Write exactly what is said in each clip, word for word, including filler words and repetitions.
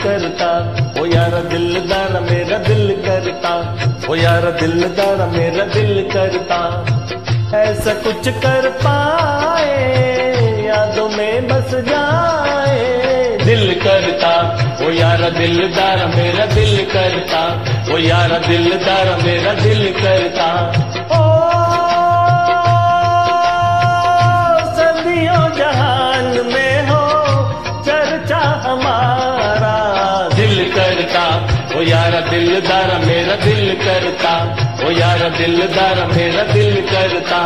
करता, ओ यारा दिलदार मेरा दिल करता, ओ यारा दिलदार मेरा दिल करता। ऐसा कुछ कर पाए यादों में बस जाए, दिल करता, ओ यारा दिलदार मेरा दिल करता, ओ यारा दिलदार मेरा दिल करता। ओ सदियों जहान में हो चर्चा हमारा, दिल करता, ओ यारा दिलदार मेरा दिल करता, ओ यारा दिलदार मेरा दिल करता।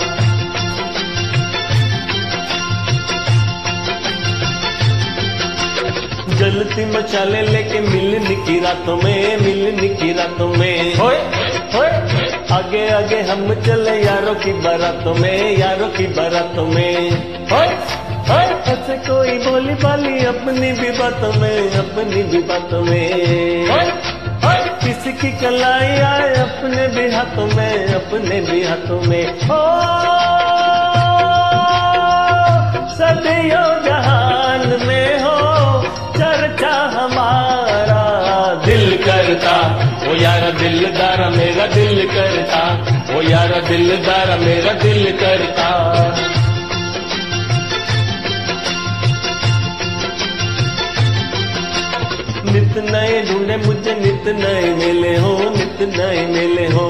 जलती मचाले लेके मिलने की रातों में, मिलने की रातों में, होए होए आगे आगे हम चले यारों की बारातों में, यारों की बारातों में, होए होए ऐसे कोई बोली बाली अपनी भी बातों में, अपनी भी बातों में, होए होए किसी की कलाई आए अपने भी हाथों में, अपने भी हाथों में। हो सदियों जहान में हो चर्चा हमारा, दिल करता, ओ यारा दिलदार मेरा दिल करता, ओ यारा दिलदार मेरा दिल करता। नित नए ढूंढे मुझे नित नए मिले हो, नित नए मिले हो,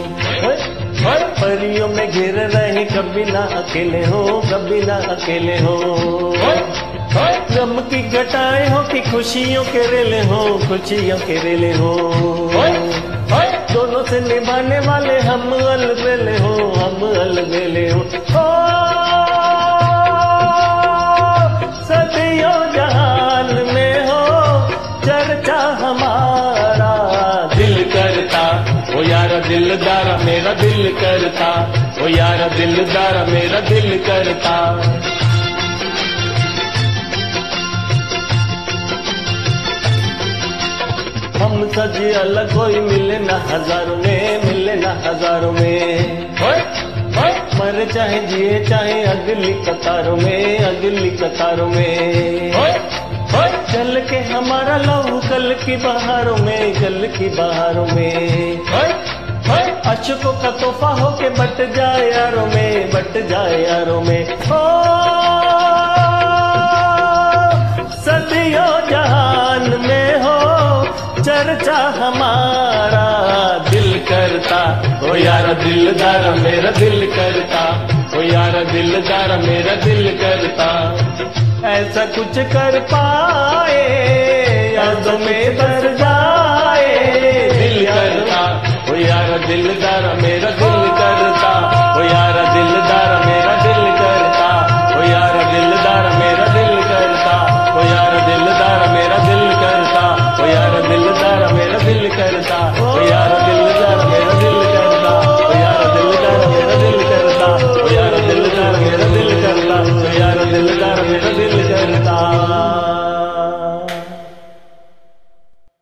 परियों में घिर रहे कभी ना अकेले हो, कभी ना अकेले हो। गम की घटाएं हो कि खुशियों के रेले हो, खुशियों के रेले हो, दोनों से निभाने वाले हम अलबेले हो, हम अलबेले हो। ओ सदियों जहान में हो चर्चा हमारा, दिल करता, ओ यारा दिलदार मेरा दिल करता, ओ यारा दिलदार मेरा दिल करता। हम सजे अलग कोई मिले ना हजारों में, मिले ना हजारों में, होए होए मर चाहे जिए चाहे अगली कतारों में, अगली कतारों में, होए होए चल के हमारा लहू कल की बहारों में, कल की बहारों में, होए होए अशकों का तोहफा हो के बट जाए यारों में, बट जाए यारों में। ओ सदियों जहान में हो चर्चा हमारा, दिल करता, ओ यारा दिलदार मेरा दिल करता, ओ यारा दिलदार मेरा दिल करता। ऐसा कुछ कर पाए यादों में बस जाए, दिल करता, ओ यारा दिलदार